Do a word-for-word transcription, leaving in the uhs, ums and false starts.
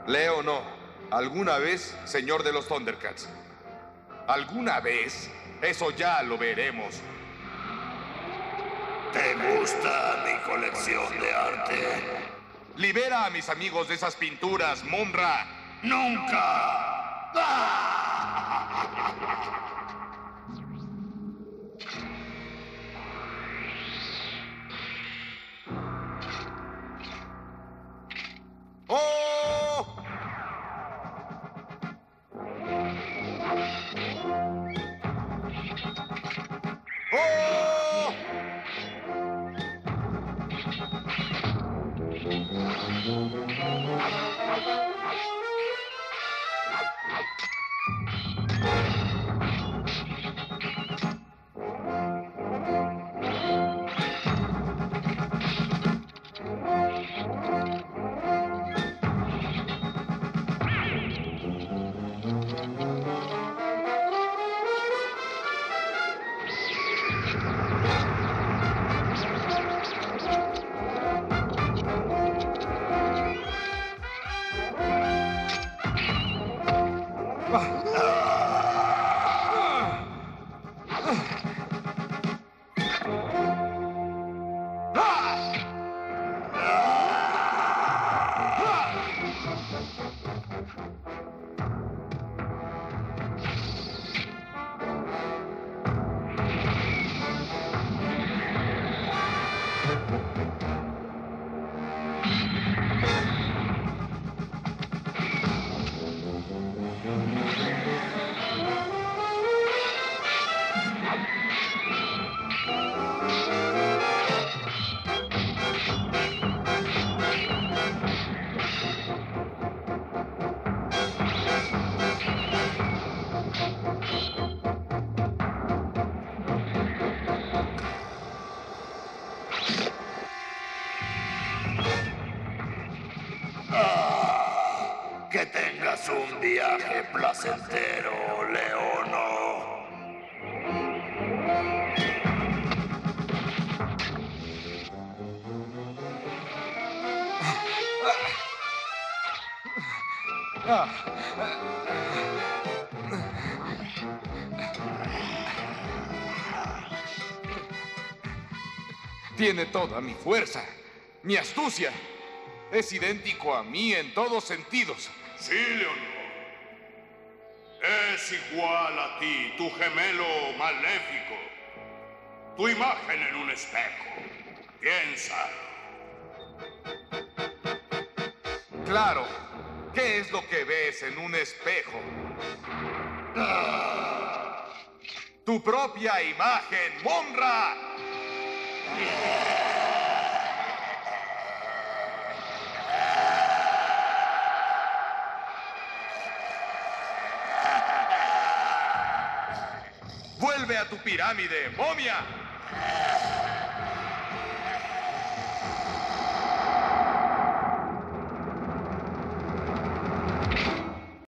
Leo no. ¿Alguna vez, señor de los Thundercats? ¿Alguna vez? Eso ya lo veremos. ¿Te gusta mi colección de arte? Libera a mis amigos de esas pinturas, Monra. ¡Nunca! ¡Oh! ¡Oh! Que tengas un viaje placentero, Leono. Tiene toda mi fuerza, mi astucia. Es idéntico a mí en todos sentidos. Sí, Leonor. Es igual a ti, tu gemelo maléfico. Tu imagen en un espejo. Piensa. Claro. ¿Qué es lo que ves en un espejo? Ah. Tu propia imagen, Monra. ¡Vuelve a tu pirámide, momia!